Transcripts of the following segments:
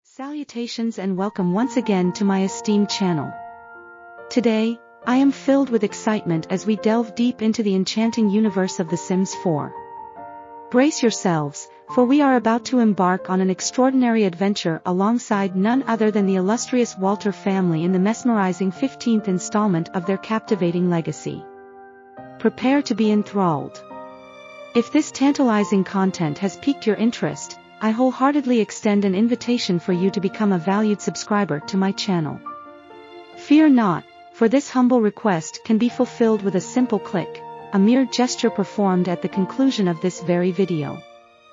Salutations and welcome once again to my esteemed channel. Today, I am filled with excitement as we delve deep into the enchanting universe of The Sims 4. Brace yourselves, for we are about to embark on an extraordinary adventure alongside none other than the illustrious Walter family in the mesmerizing 15th installment of their captivating legacy. Prepare to be enthralled. If this tantalizing content has piqued your interest, I wholeheartedly extend an invitation for you to become a valued subscriber to my channel. Fear not, for this humble request can be fulfilled with a simple click, a mere gesture performed at the conclusion of this very video.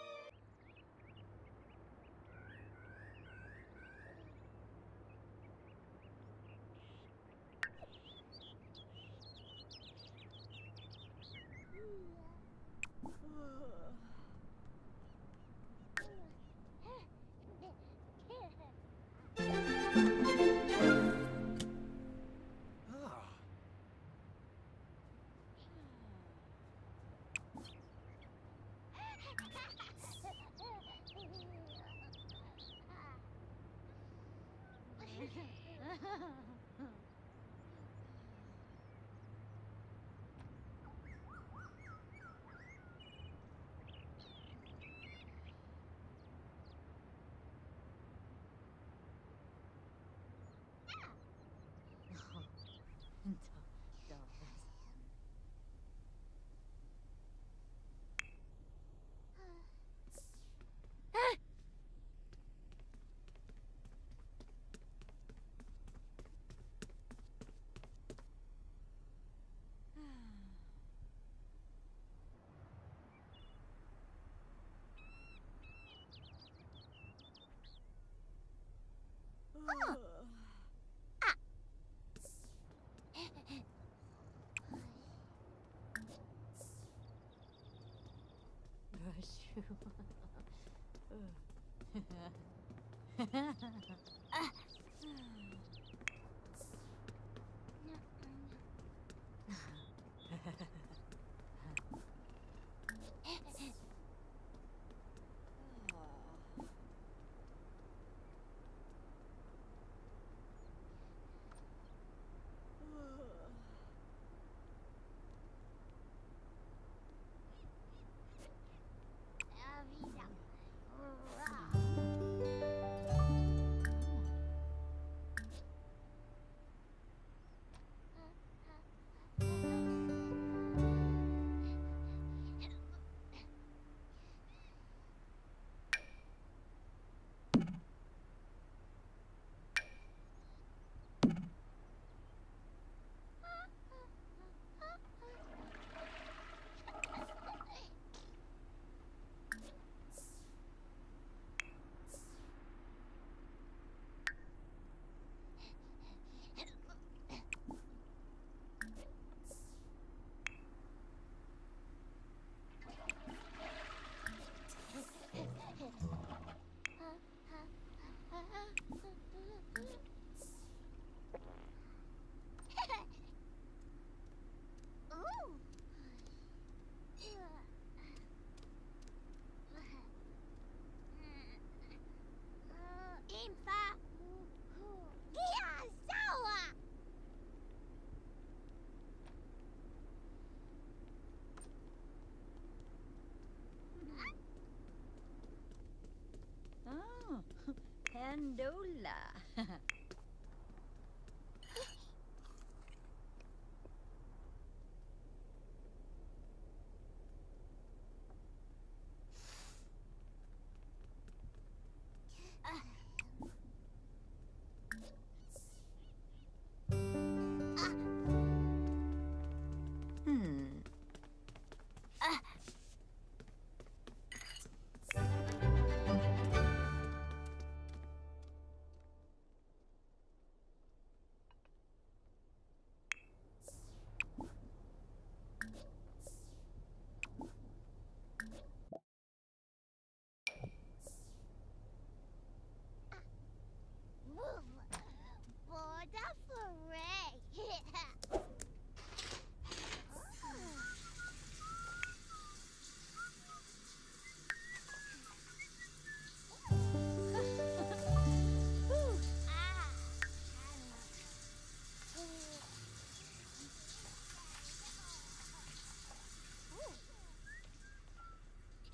Pandola.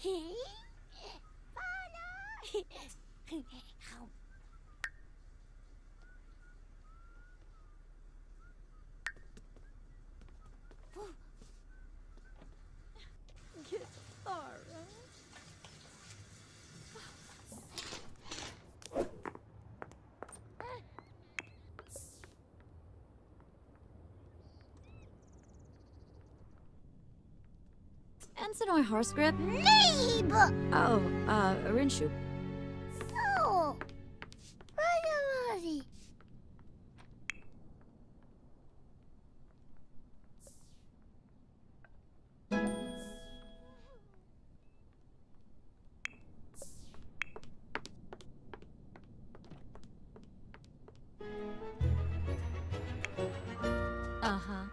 Ensenoi Harsgrip? Leib! Oh, Rinshu. Oh! Right. Uh-huh.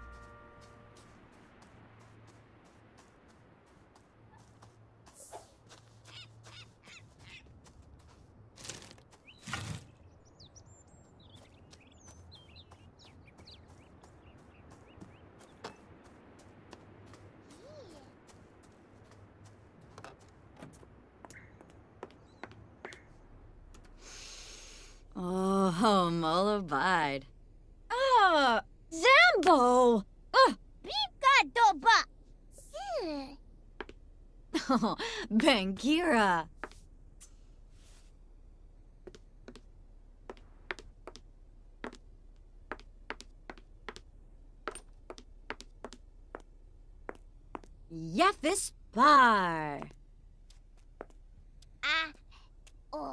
Oh, Molabide. Ah, Zambo! Bika doba! Oh, Bangira. Yefis Bar. Ah! Oh,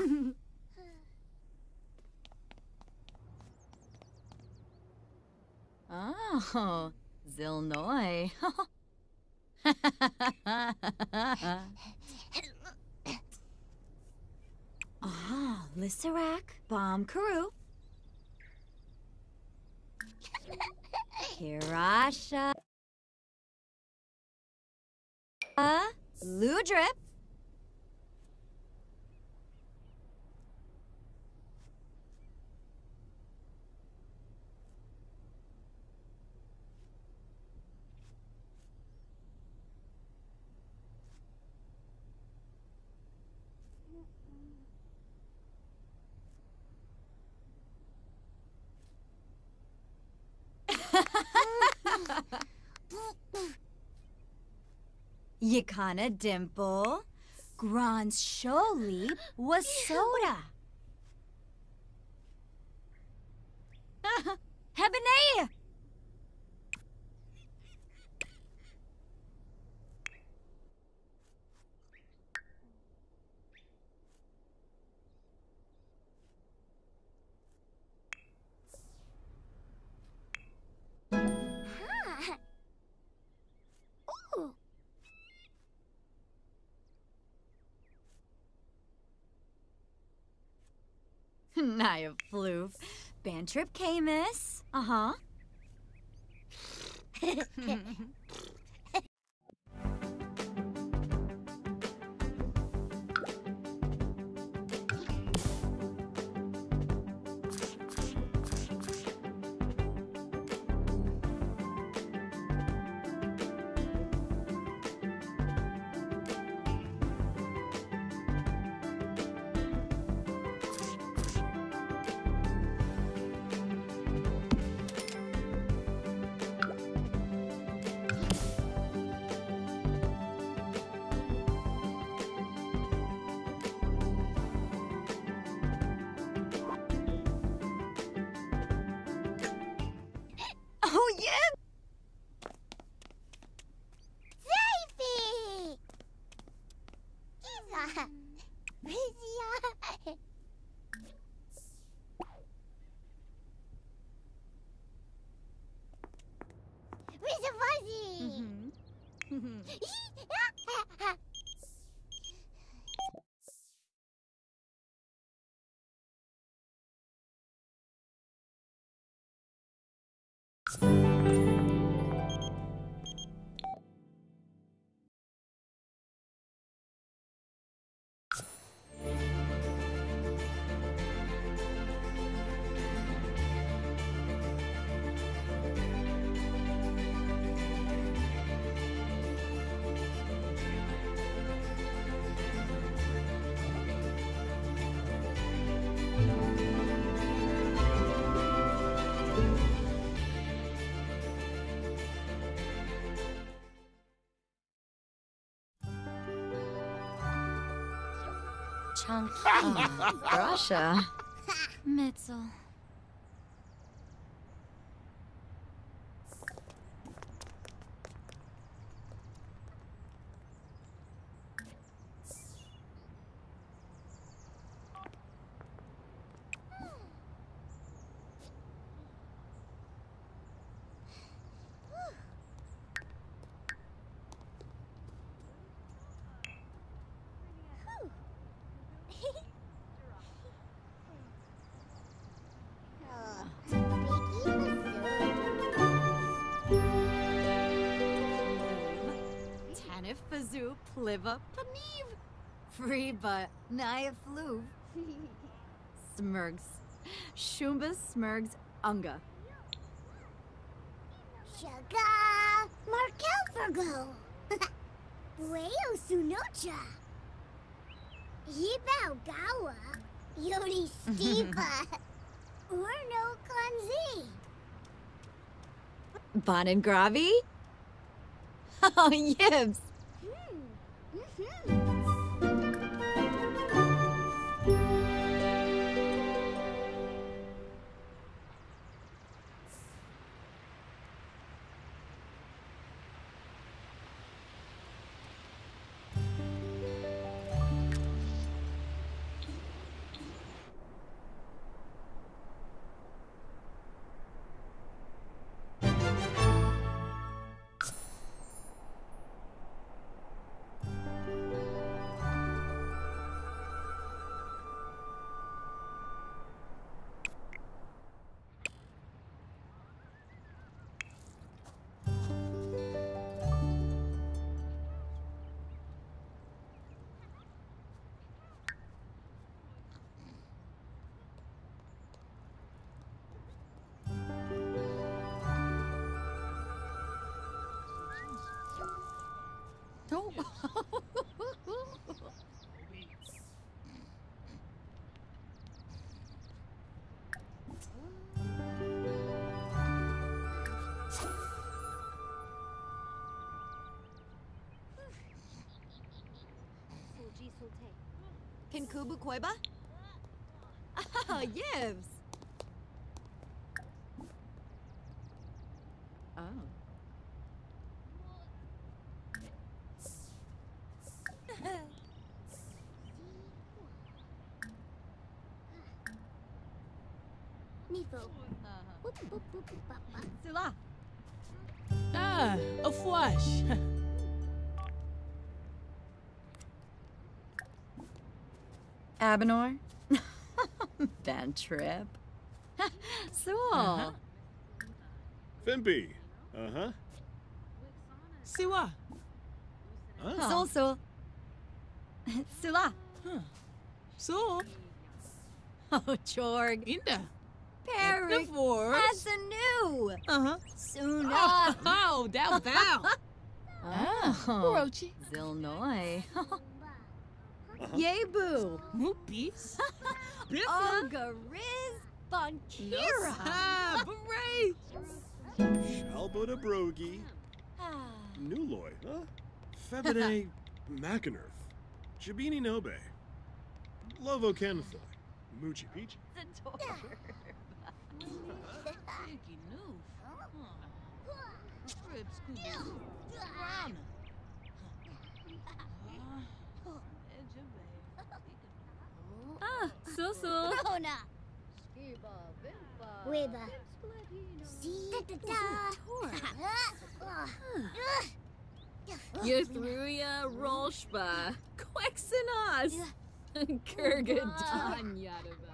Oh, Zilnoi. Ah, Lissarak, Bomb Karoo. Kirasha. Ludrip. Yakana Dimple. Gran's Sholi was soda. Hebenea. Ah! Ooh! Naya Floof. Bantrip Camus. Uh-huh. Chunky. Russia. Mitzel. Tanif Fazoo Pliva Paniv. Free but Naya Fluv. Smurgs. Shumba Smurgs Unga. Shaga Markel Virgo. Bueo Sunocha. Yibao Gawa. Yodi Steva. Urno Kanzi. Bonin Gravi? Oh, Yibs. Kinkubu Koiba? Ah, Yibs. Oh. Nifo. Sula. Ah, a flush. Abinor? Bad trip. Sewell. Fimpy. Uh-huh. Siwa. Sol Sol. Sula. So, Oh, Jorg. Inda. Peric. Divorce. As a new. Uh-huh. Suna. Oh, down, down. Oh. Orochi. Zilnoy. Yebu. Moopis. Biffla. Ogariz Bonkira. Ah, beret. Shalbota Brogi. Nuloy, huh? Febine Macanerf. Jabini Nobe. Lovo Kenfoy. Moochie Peachy. Thinky noof. Crib Scooby. Rana. Ah, Susu. Rona. Weba. See Ythruya Rolshba, Quexenas, Kurgadan Yadava.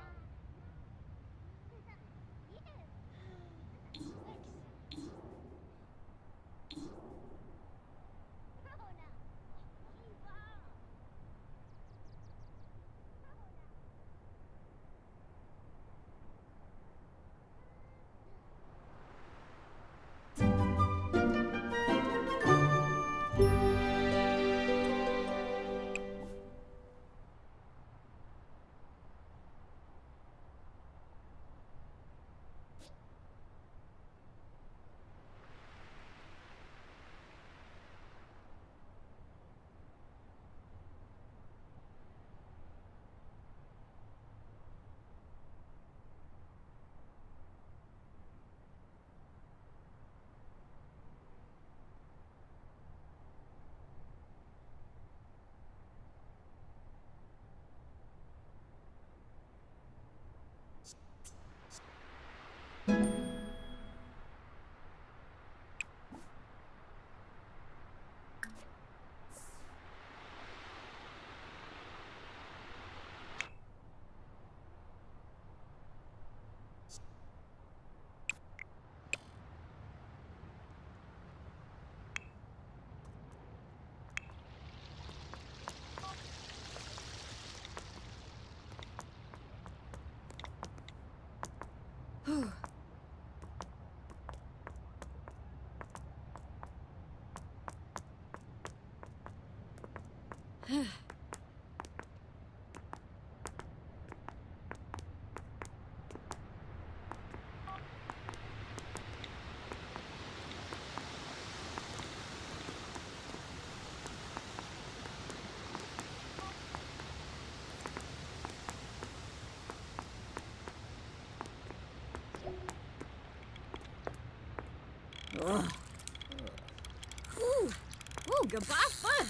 Ooh, gabafa!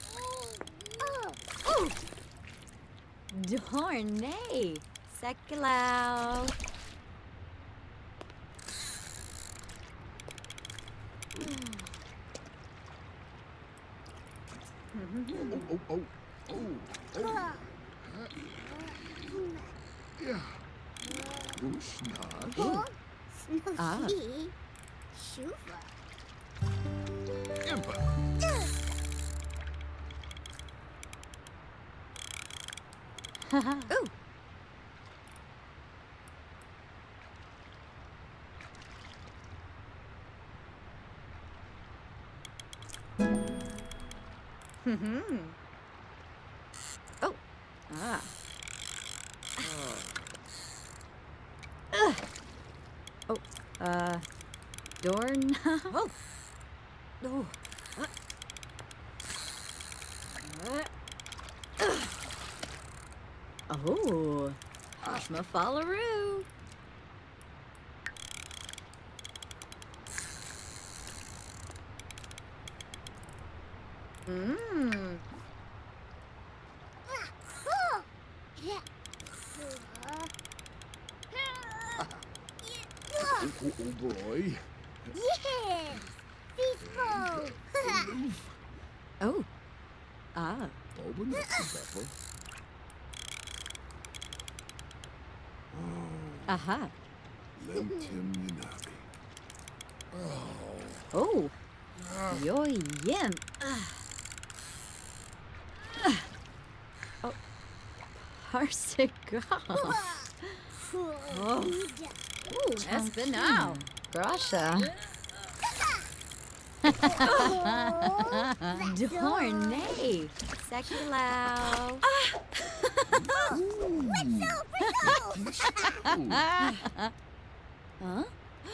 Ooh! Dornay! Sekilau! Yeah. Snug. Snoozy. Shuva. Impa. Ooh! Oh! Ah! Oh, Dorn. Oh! Oh! Oh! Hashma Fallaroo! Mmm. Yeah. Oh boy. Yes! Peaceful! Oh. Ah. Open up the pepper. Aha. Lentim Yinabi. Oh. Yo yen. Oh. Parsigal. Oh. Ooh, Espinal. Grasha. Dornay. Sekilau. Huh?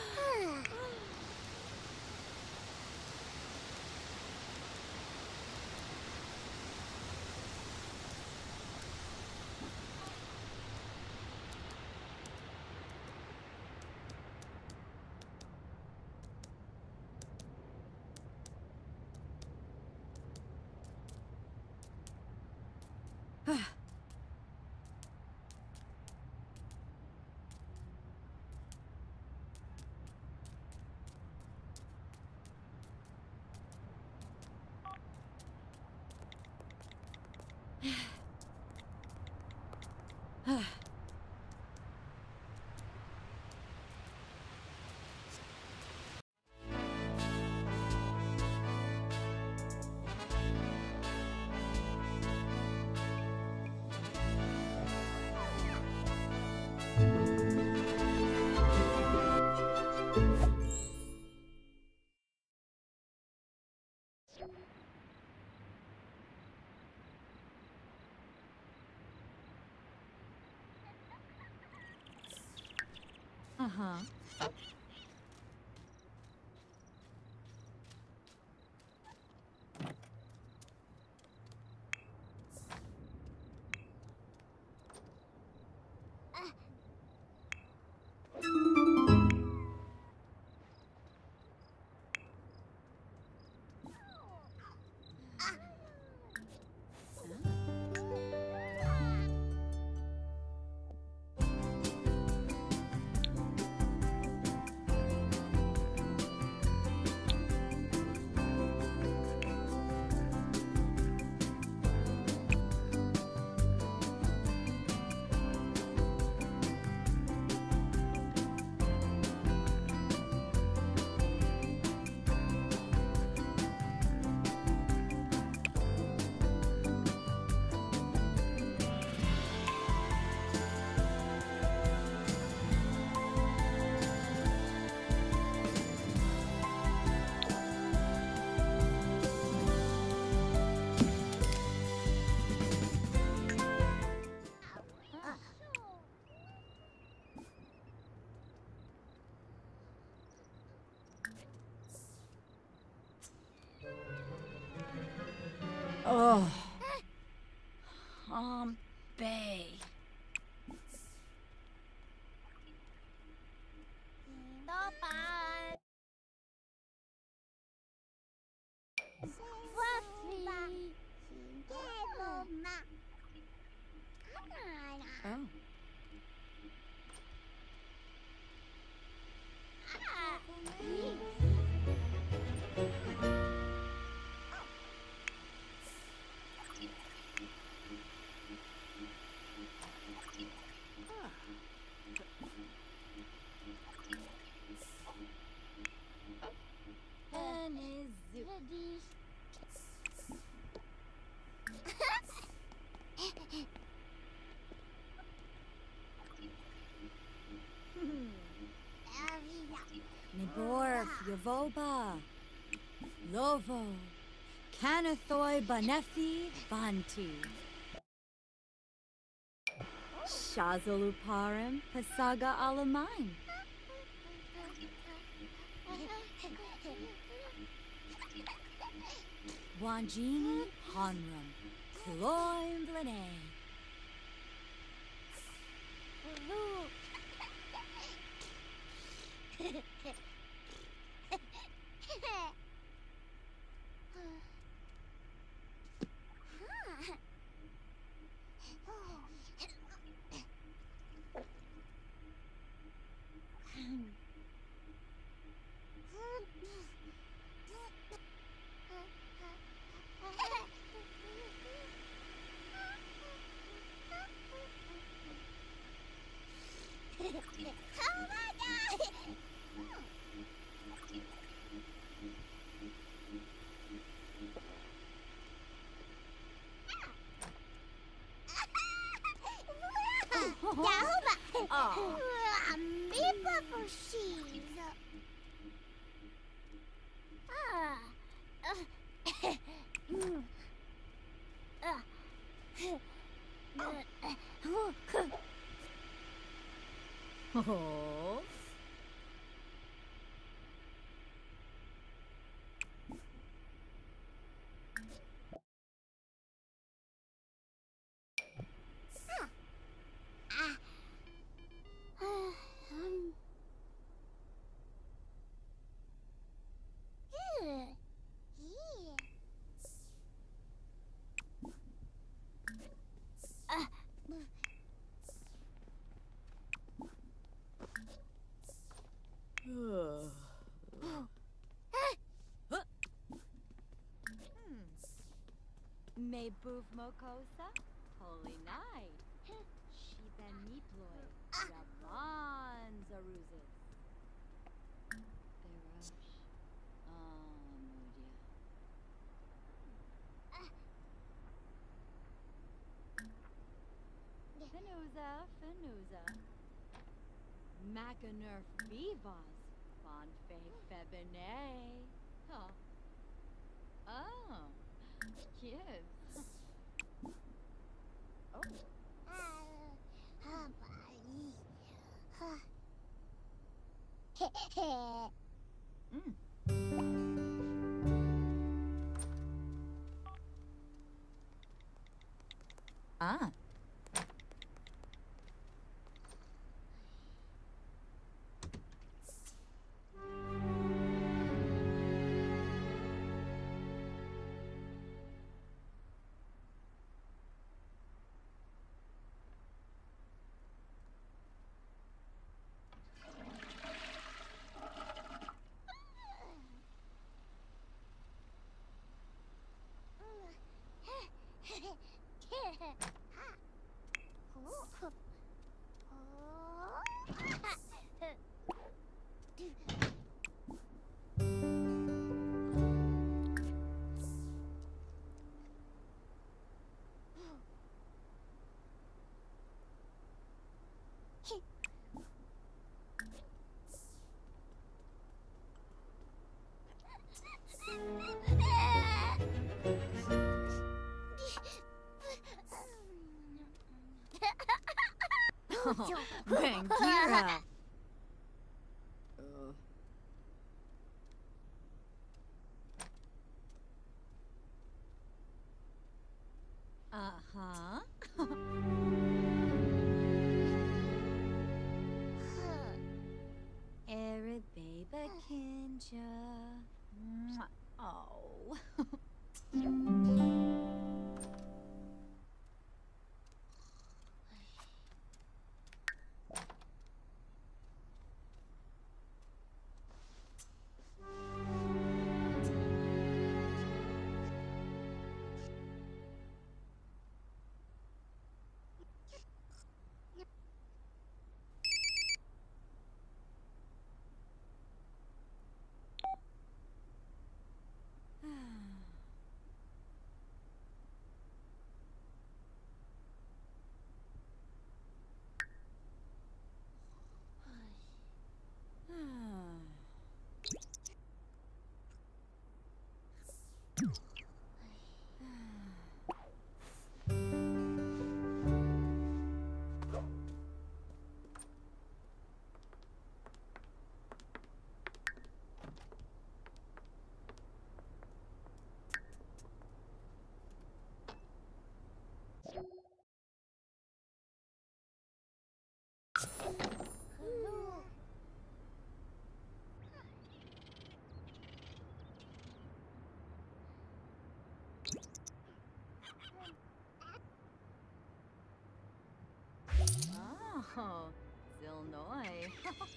Uh-huh. Oh. Bay. Bye. Fluffy. Oh. Niborf, Yovoba, Lovo, Canathoi Banethi Vanti. Shazoluparim Pasaga Alamain. Wanjini Honram, Cloim Blane. Oh. Mebuf Mokosa, Holy Night, Shiben Niploi, Raban Zaruzis, Berosh, Mudia. Fenuza, Macanerf Vivas, Bonfe Febene. Oh. Oh. Yes. Oh. Ah. Bangira. Huh? Erebeba Kinja. Oh. Oh, Zilnoy.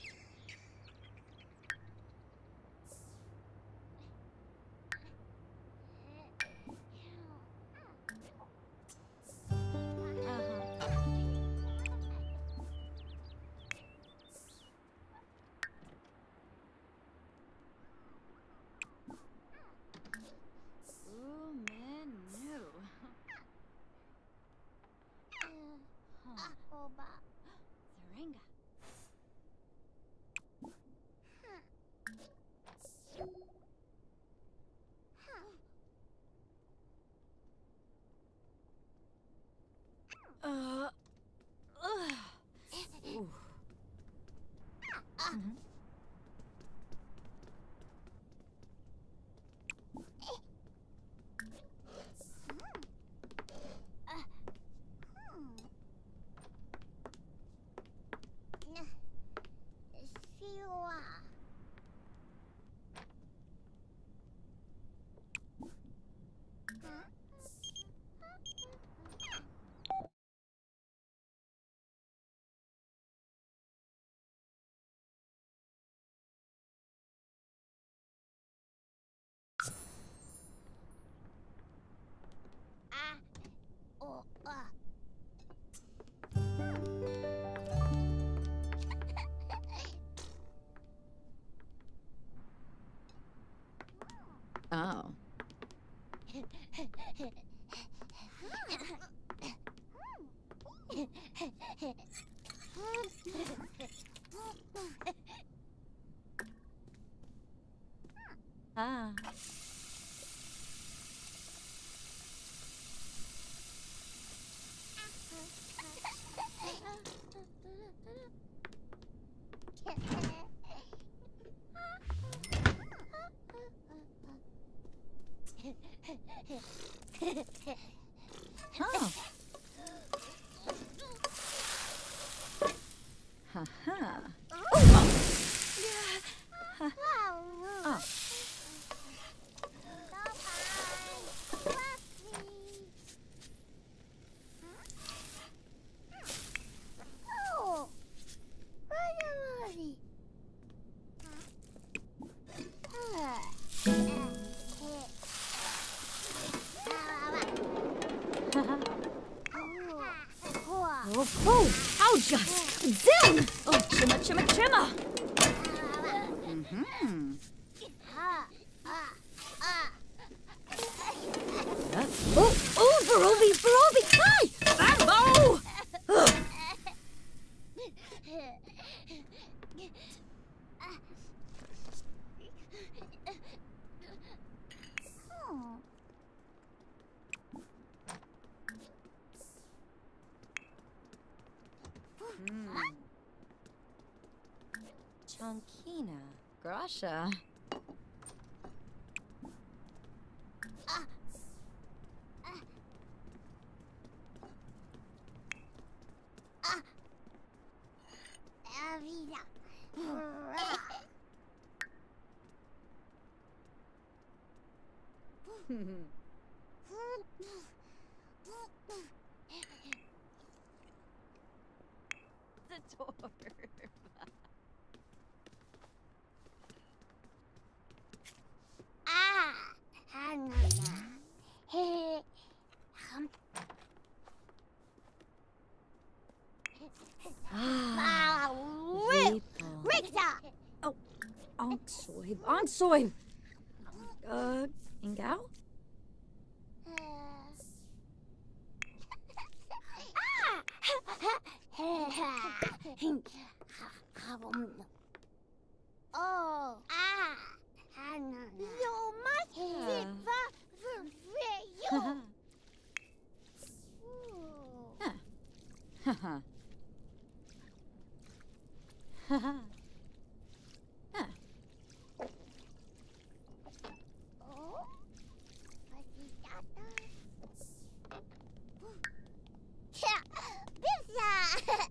Ooh, man, no. Oba. Sarenga. Ooh. Mhm. Siwa. Oh, Oh. Ah. Oh. Ha-ha. Oh. Oh, oh, how just Zim! Oh, chimma, chimma, chimma! Mm-hmm. Oh, Verobi, hi! Bambo! Chankina, Grasha. The door. Oh, ang soy. Ingao? Oh, you must sit for you. Haha. Haha. Oh, Pizza.